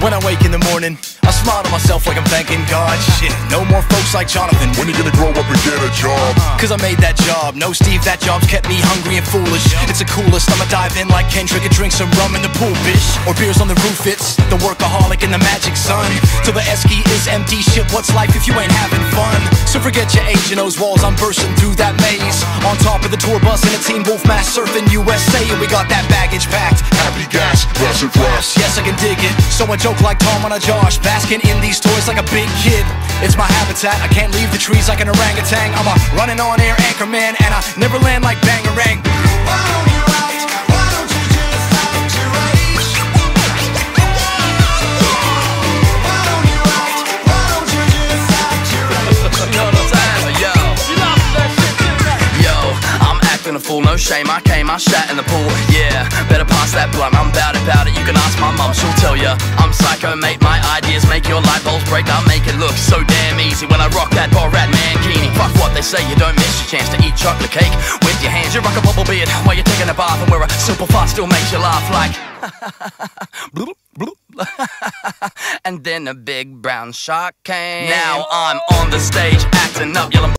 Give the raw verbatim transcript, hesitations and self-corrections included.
When I wake in the morning, I smile to myself like I'm thanking God. Shit, no more folks like Jonathan. When you gonna grow up and get a job? Cause I made that job. No, Steve, that job's kept me hungry and foolish. It's the coolest, I'ma dive in like Kendrick and drink some rum in the pool, bitch. Or beers on the roof, it's the workaholic and the magic sun. Till the Esky is empty, shit, what's life if you ain't having fun? So forget your age and those walls, I'm bursting through that maze. On top of the tour bus in a Teen Wolf mask, surfing U S A, and we got that baggage packed. Happy gas, blessed rest. Yes, I can dig it. So I joke like Tom on a Josh, basking in these toys like a big kid. It's my habitat, I can't leave the trees like an orangutan. I'm a running on air anchor man, and I never land like Bangarang. Why don't you act? Why don't you just act your age? Why don't you act? Why don't you just act your age? You know what I'm saying? Yo, you laugh at that shit, too, yo, I'm acting a fool, no shame, I came, I shat in the pool. Yeah, better pass that blunt, I'm bout it, bout it. You can ask my mum, she'll tell ya I'm psycho, mate, my ideas make your light bulbs break. I make it look so damn easy when I rock that Borat mankini. Fuck what they say, you don't miss your chance to eat chocolate cake with your hands. You rock a bubble beard while you're taking a bath, and where a simple fart still makes you laugh like bloop, bloop. And then a big brown shark came. Now I'm on the stage acting up, yelling